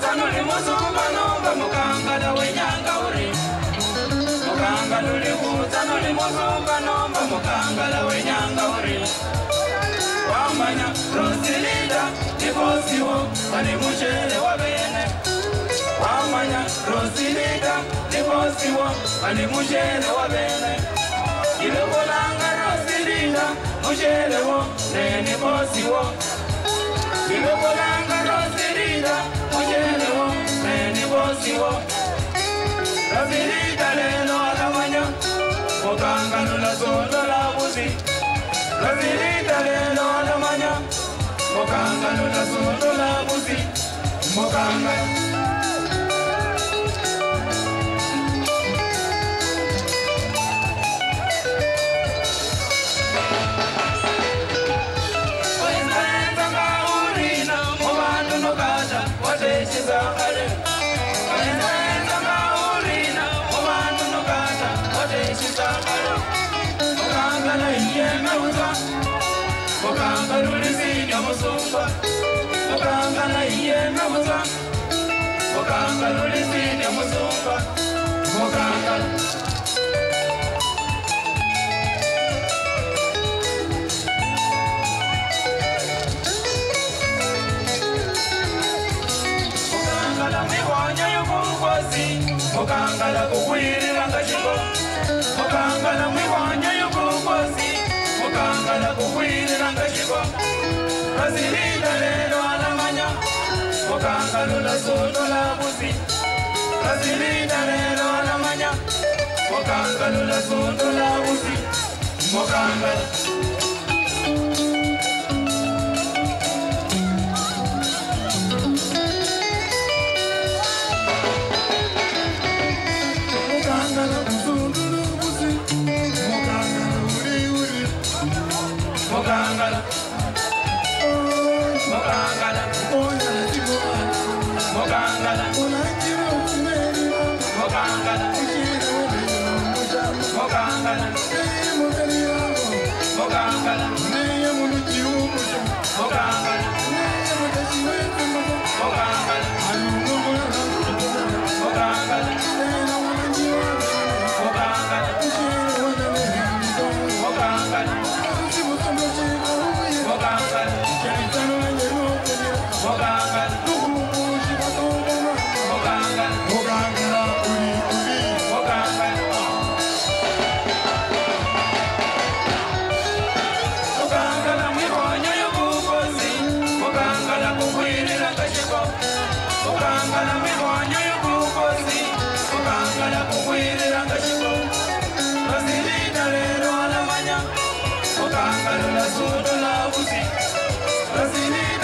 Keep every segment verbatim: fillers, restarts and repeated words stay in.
nuli musumba nomba mukangala wenyanga uri. Mukanga nuli kuza nuli musumba nomba mukangala wenyanga uri. Wamanya Rosilida nibosiwo wali mujele wa bene. Wamanya Rosilida nibosiwo wali mujele wa bene. Ilokolanga Rosilida mujele wo nene bosiwo. Ilokolanga Rosilida mujele wo nene bosiwo. Rosilida lelo alamanya mukanga nula sondo la buzi. Rosilida lelo alamanya mukanga nula sondo la buzi. Mukanga Mukanga lulisinya musumba, mukanga na yena muza. Mukanga lulisinya musumba, mukanga. Mukanga la miwanya yukukwasi, mukanga la kukwirira ngashiko. Mukanga la miwanya yukukwasi. Mukanga la kukwirira ngashiko. Rosilida lelo alamanya mukanga lula sondo la buzi. Rosilida lelo alamanya mukanga lula sondo la buzi. Mukanga mukanga la sondo la buzi. Mukanga la uri uri. Mukanga la Mukangala, Mukangala, Mukangala, Mukangala, Mukangala,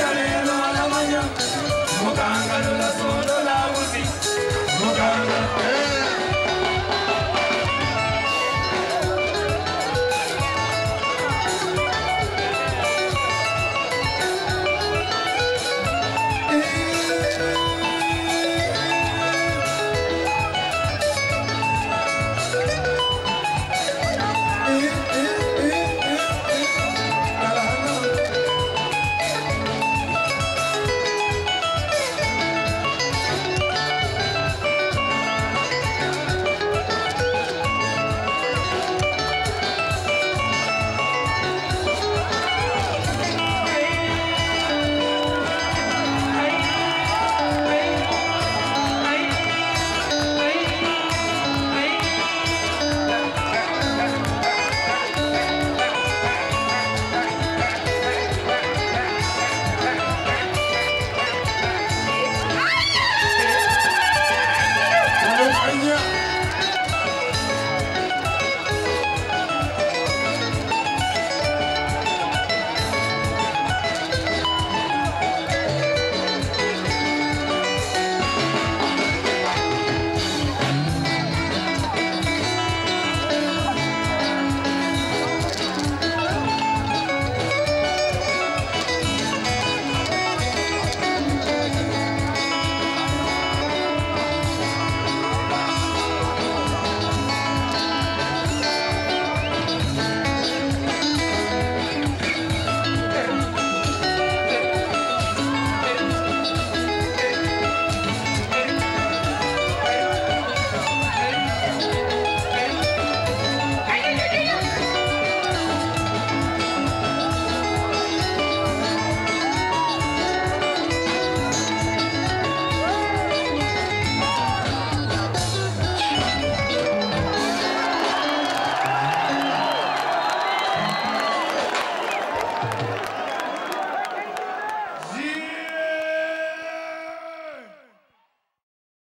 Mukanga,